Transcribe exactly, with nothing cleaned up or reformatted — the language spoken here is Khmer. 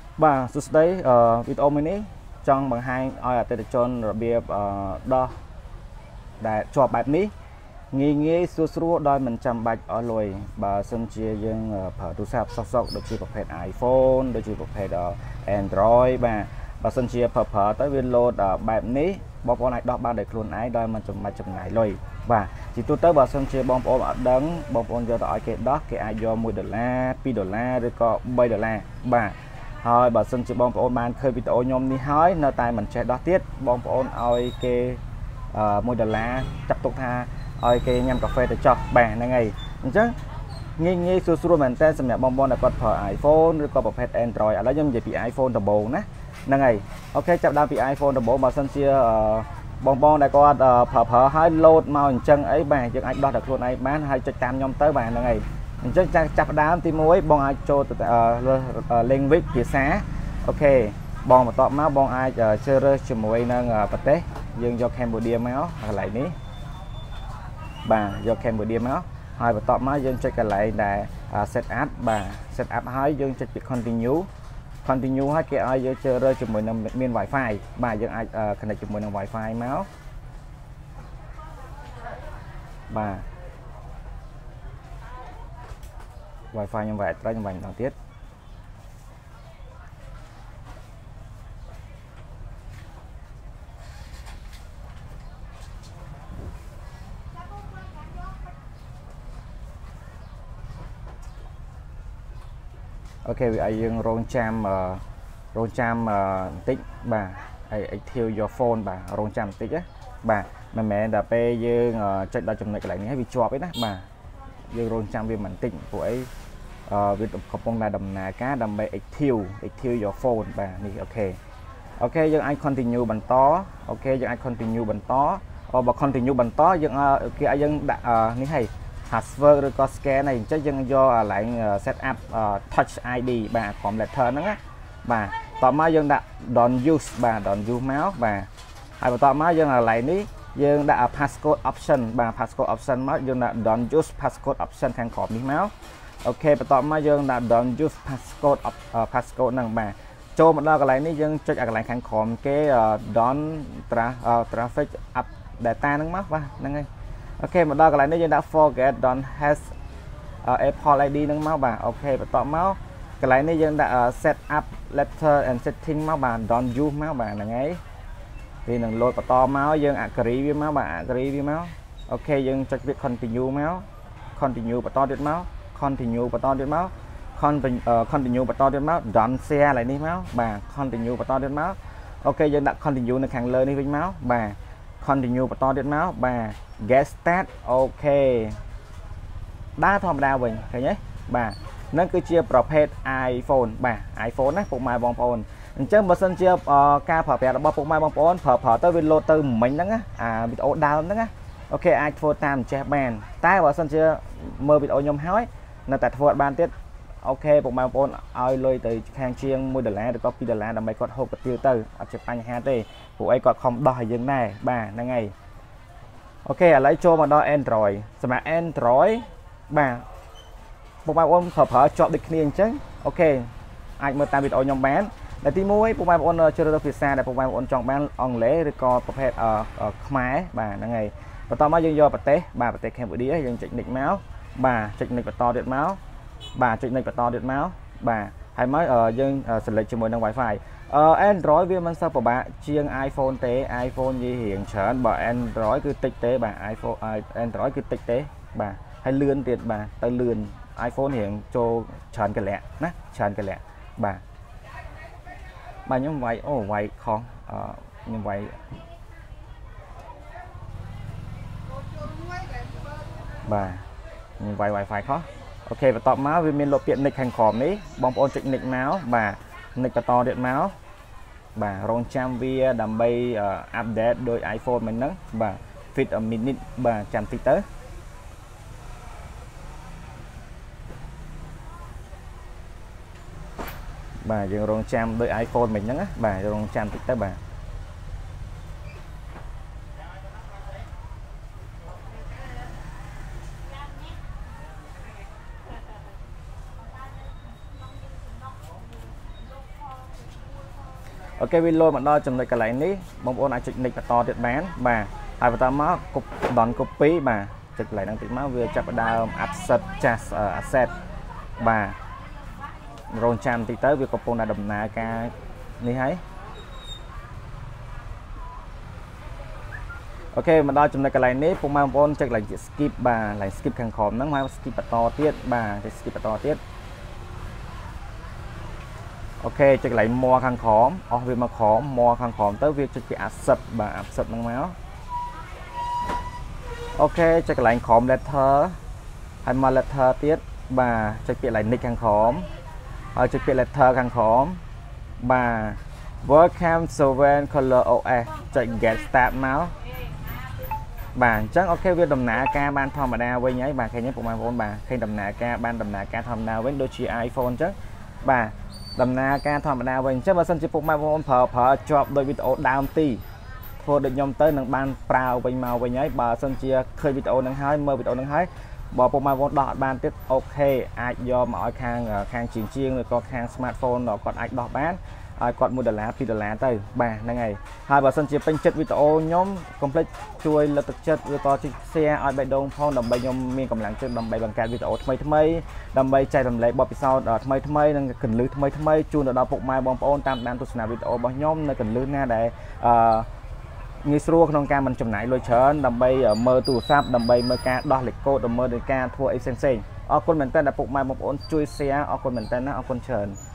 បាទសួស្តីអឺវីដេអូមួយនេះចង់បង្ហាញឲ្យអតិថិជនរបៀបអឺដោះដែលជាប់បែបនេះងាយងាយស្រួលស្រួលដោយមិនចាំបាច់អស់លុយបើសិនជាយើងប្រើទូរស័ព្ទសុកសុកដូចជាប្រភេទ iPhone ដូចជាប្រភេទ Android បាទបើសិនជាប្រើប្រើទៅវាលោតបែបនេះបងប្អូនអាចដោះបានដោយខ្លួនឯងដោយមិនចាំបាច់ចំណាយលុយបាទជាទូទៅបើសិនជាបងប្អូនអត់ដឹងបងប្អូនយកទៅឲ្យគេដោះគេអាចយកមួយដុល្លារពីរដុល្លារឬក៏បីដុល្លារបាទហើយបើសិនជាបងប្អូនបានឃើញវីដេអូខ្ញុំនេះហើយនៅតែមិនចេះដោះទៀតបងប្អូនឲ្យគេមួយដុល្លារចាត់ទុកថាឲ្យគេញ៉ាំកាហ្វេទៅចោះបាទហ្នឹងហើយអញ្ចឹងងាយងាយស្រួលស្រួលមែនតើសម្រាប់បងប្អូនដែលគាត់ប្រើ iPhone ឬក៏ប្រភេទ Android ឥឡូវខ្ញុំនិយាយពី iPhone ដំបូងណាហ្នឹងហើយអូខេចាប់ដើមពី iPhone ដំបូងបើសិនជាបងប្អូនដែលគាត់ប្រើប្រើឲ្យលោតមកអញ្ចឹងអីបាទយើងអាចដោះដល់ខ្លួនឯងបានហើយចុចតាមខ្ញុំទៅបាទហ្នឹងហើយអញ្ចឹងចាប់ដើមទីមួយបងអាចចូលទៅ language ភាសាអូខេបងបន្ទាប់មកបងអាចជ្រើសរើសជាមួយនឹងប្រទេសយើងយក Cambodia មកកន្លែងនេះបាទយក Cambodia មកហើយបន្ទាប់មកយើងចុចកន្លែងដែល set up បាទ set up ហើយយើងចុចពី continue continue ហើយគេឲ្យយើងជ្រើសរើសជាមួយនឹងមាន Wi-Fi បាទយើងអាច connect ជាមួយនឹង Wi-Fi មកបាទ Wi-Fi ខ្ញុំវាយត្រូវខ្ញុំវាយម្ដងទៀតអូខេវាឲ្យយើងរងចាំរងចាំបន្តិចបាទហើយ active your phone បាទរងចាំបន្តិចណាបាទមិនមែនដល់ពេលយើងចុចដល់ចំណុចកន្លែងនេះហើយវាជាប់ទេណាបាទយើងរងចាំវាបន្តិចព្រោះអីវាកំពុងតែដំណើរការដើម្បី active active your phone បាទនេះអូខេអូខេយើងអាច continue បន្តអូខេយើងអាច continue បន្តបើ continue បន្តយើងគេឲ្យយើងដាក់នេះហើយpassword ឬក៏ scan អីអញ្ចឹងយើងយកកន្លែង set up touch ไอ ดี បាទក្រុម letter ហ្នឹងណាបាទតមកយើងដាក់ don't use បាទ don't use មកបាទហើយបន្ទាប់មកយើងកន្លែងនេះយើងដាក់ passcode option បាទ passcode option មកយើងដាក់ don't use passcode option ខាងក្រោមនេះមកអូខេបន្ទាប់មកយើងដាក់ don't use passcode passcode ហ្នឹងបាទចូលមកដល់កន្លែងនេះយើងចុចឲ្យកន្លែងខាងក្រោមគេ don't traffic up data ហ្នឹងមកបាទហ្នឹងហើយអូខេមកដល់កន្លែងនេះយើងដាក់ forget don't has Apple ไอ ดี ហ្នឹងមកបាទអូខេបន្ទាប់មកកន្លែងនេះយើងដាក់ set up letter and setting មកបាទ don't use មកបាទហ្នឹងហើយវានឹងលោតបន្តមកយើង agree វាមកបាទ agree វាមកអូខេយើងចុចវា continue មក continue បន្តទៀតមក continue បន្តទៀតមក continue បន្តទៀតមក don't share កន្លែងនេះមកបាទ continue បន្តទៀតមកអូខេយើងដាក់ continue នៅខាងលើនេះវិញមកបាទ continue បន្តទៀតមកបាទ get start អូខេដើរធម្មតាវិញឃើញទេបាទនឹងគឺជាប្រភេទ iPhone បាទ iPhone ណាពុកម៉ែបងប្អូនអញ្ចឹងបើសិនជាការប្រើប្រាស់របស់ពុកម៉ែបងប្អូនប្រើប្រើទៅវាលោតទៅមិញហ្នឹងណាអាវីដេអូដើមហ្នឹងណាអូខេអាចធ្វើតាមចេះបានតែបើសិនជាមើលវីដេអូខ្ញុំហើយនៅតែធ្វើអត់បានទៀតអូខេពុកម៉ែបងប្អូនឲ្យលុយទៅខាងជាងមួយដុល្លារឬក៏ពីរដុល្លារដើម្បីគាត់ហូបកាទៀវទៅអត់ជាបញ្ហាទេព្រោះអីគាត់ខំដោះឲ្យយើងដែរបាទហ្នឹងហើយអូខេឥឡូវចូលមកដល់ Android សម្រាប់ Android បាទពុកម៉ែបងប្អូនប្រើប្រើជាប់ដូចគ្នាអញ្ចឹងអូខេអាចមើលតាមវីដេអូខ្ញុំបានដែលទីមួយពុកម៉ែបងប្អូនជ្រើសរើសភាសាដែលពុកម៉ែបងប្អូនចង់បានអង់គ្លេសឬក៏ប្រភេទខ្មែរបាទហ្នឹងហើយបន្តមកយើងយកប្រទេសបាទប្រទេស Cambodia យើងចុច next មកបាទចុច next បន្តទៀតមកបាទចុច next បន្តទៀតមកបាទហើយមកយើង select ជាមួយនឹង Wi-Fi Android វាមិនសូវពិបាកជាង iPhone ទេ iPhone និយាយរៀងច្រើនបើ Android គឺតិចទេបាទ iPhone Android គឺតិចទេបាទហើយលឿនទៀតបាទទៅលឿន iPhone រៀងចូលច្រើនកលៈណាច្រើនកលៈបាទបាទខ្ញុំវាយអូវាយខុសខ្ញុំវាយបាទខ្ញុំវាយ Wi-Fi ខុសអូខេបន្ទាប់មកវាមានលុបពាក្យ nick ខាងក្រោមនេះបងប្អូនចុច nick មកបាទ nick បន្តទៀតមកបាទរងចាំវាដើម្បី update ដោយ iPhone មិនហ្នឹងបាទ fit a minute បាទចាំតិចទៅបាទយើងរងចាំដោយ iPhone មិញហ្នឹងណាបាទរងចាំតិចទៅបាទ ok video mà đo chấm lại cái lại ní mong ôn ai chụp nick và to thiệt bán bà hai ta máu cục đòn copy bà chụp lại đang tính máu vừa chặt đào asset chas asset bà rồi chạm thì tới việc copon là đầm nà ca ní thấy ok mà đo chấm lại cái lại ní phụ mang ôn chụp lại skip bà lại skip khang khom nắng mai skip to tiết bà thì skip to tiết ok chắc lại mua khăn khóm ở việc mà khóm mua khăn khóm tới việc cho chị áp sập và áp sập năng máu ok chắc lại khóm letter hay mà letter tiết bà cho chị lại nick khăn khóm ở cho chị letter khăn khóm bà welcome solvent color oe chạy get start máu bà chắc ok việc đầm nạ ca ban thom mà đa với nháy bà khi nhé của mang bà khi đầm nạ ca ban đầm nạ ca thom nào với đôi chị iPhone chắc bà đầm na ca thom mà đa với chắc bà sân chỉ phục mai vốn phở phở chọn đôi video down ti thôi được nhom tới nâng ban prao với màu với nháy bà sân chia khơi video nâng hai mơ video nâng hai bỏ phục mai vốn đọt ban tiếp ok ai do mọi khang khang chiên chiên rồi có khang smartphone nó còn ai đọt bán ai còn mua đờ lá phi đờ lá tới bà này ngày hai bà sân chia pin chất video nhóm complete chui là thực chất vừa to chiếc xe ai bay đông phong đầm bay nhóm miền cầm lặng trên đầm bay bằng cạn video thay thay đầm bay chạy đầm lấy bọt sau đợt thay thay nên cần lưới thay thay chui ở đó phục mai bom ôn tam đan tu sna video bao nhóm nơi cần lưới na để như xưa không ca mình chụp nãy lôi chớn đầm bay ở mơ tủ sáp đầm bay mơ ca đo lịch cô đầm mơ đời ca thua ấy sen sen ở con mình tên là phục mai bom ôn chui xe ở con mình tên nó ở con chờn